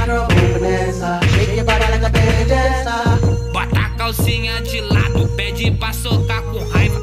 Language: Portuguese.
girl, go Vanessa. Shake your body like a Benny Jessa. Bota a calcinha de lado, pede pra socar com raiva.